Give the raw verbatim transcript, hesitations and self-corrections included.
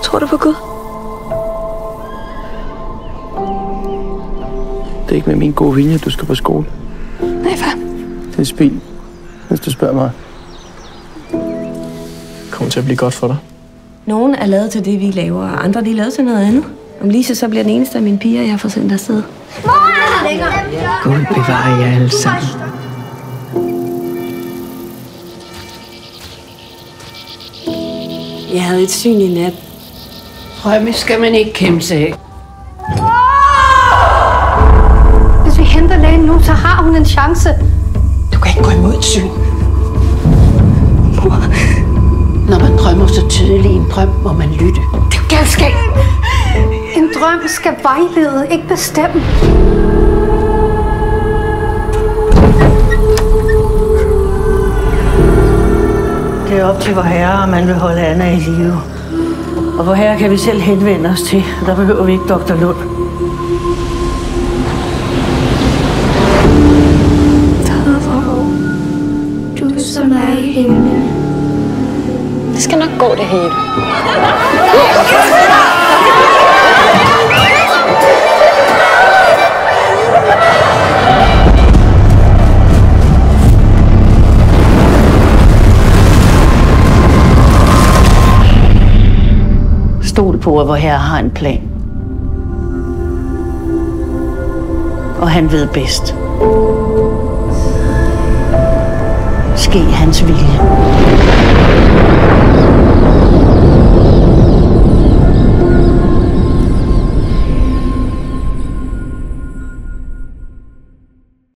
Tror du på Gud? Det er ikke med min gode vilje, du skal på skole. Nej, far. Det er spil, hvis du spørger mig. Det kommer til at blive godt for dig. Nogle er lavet til det, vi laver, og andre de er lavet til noget andet. Om Lise så bliver den eneste af mine piger, jeg har fået sendt afsted. Gud bevarer jer alle sammen. Jeg havde et syn i nat. Drømme skal man ikke kæmpe sig af. Hvis vi henter lægen nu, så har hun en chance. Du kan ikke gå imod et syn. Når man drømmer så tydeligt i en drøm, må man lytte. Det er galskab. En drøm skal vejlede, ikke bestemme. Det er op til vor herre, om man vil holde Anna i live. Og vor herre kan vi selv henvende os til. Der behøver vi ikke doktor Lund. Du som er i himlen. Det skal nok gå, det hele. Stol på, at vor herre har en plan. Og han ved bedst. Ske hans vilje.